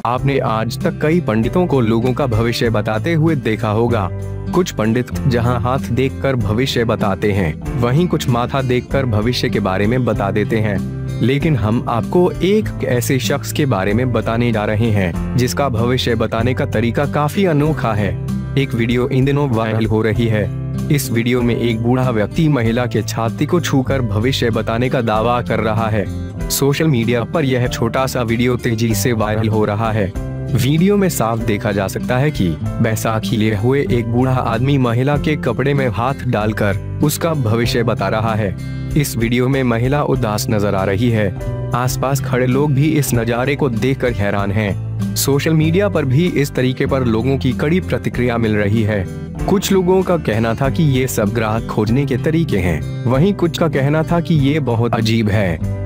आपने आज तक कई पंडितों को लोगों का भविष्य बताते हुए देखा होगा। कुछ पंडित जहां हाथ देखकर भविष्य बताते हैं, वहीं कुछ माथा देखकर भविष्य के बारे में बता देते हैं। लेकिन हम आपको एक ऐसे शख्स के बारे में बताने जा रहे हैं जिसका भविष्य बताने का तरीका काफी अनोखा है। एक वीडियो इन दिनों वायरल हो रही है। इस वीडियो में एक बूढ़ा व्यक्ति महिला के छाती को छूकर भविष्य बताने का दावा कर रहा है। सोशल मीडिया पर यह छोटा सा वीडियो तेजी से वायरल हो रहा है। वीडियो में साफ देखा जा सकता है कि बैसाखी लिए हुए एक बूढ़ा आदमी महिला के कपड़े में हाथ डालकर उसका भविष्य बता रहा है। इस वीडियो में महिला उदास नजर आ रही है। आसपास खड़े लोग भी इस नज़ारे को देखकर हैरान हैं। सोशल मीडिया पर भी इस तरीके पर लोगों की कड़ी प्रतिक्रिया मिल रही है। कुछ लोगों का कहना था कि ये सब ग्राहक खोजने के तरीके हैं, वहीं कुछ का कहना था कि ये बहुत अजीब है।